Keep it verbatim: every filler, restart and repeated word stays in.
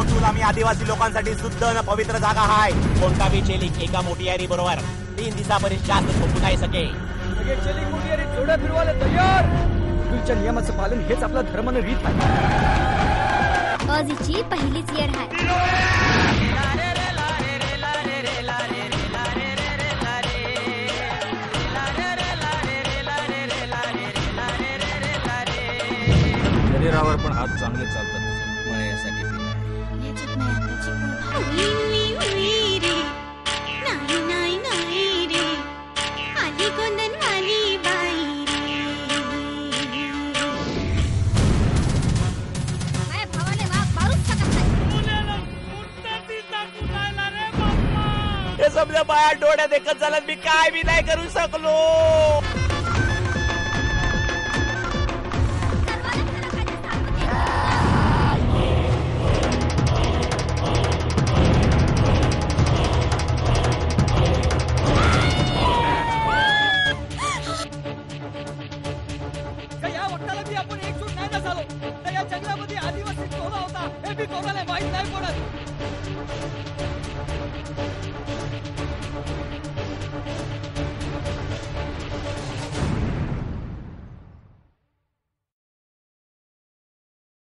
महसूल आम्ही आदिवासी लोकांसाठी शुद्ध आणि पवित्र जागा हाय. कोणता बी चेलिक एका मोठियारी बरोबर तीन दिवसापर्यंत जास्त झोपू नाही सके. सगळे चेलिक मोठियारी जोड्या फिरवायला तयार. तुमच्या नियमाचं पालन हेच आपला धर्म आणि रीत आहे. आजची पहिलीच येर आहे. शरीरावर पण हात चांगले चालतात. मायासाठी हे समजा बाया डोळ्यात देखत झालं. मी काय बी नाही करू शकलो. या वक्ताला बी आपण एकजूट नाही ना झालो तर या जंगलामध्ये आदिवासी कोणा होता हे बी कोणाला माहित नाही पडत.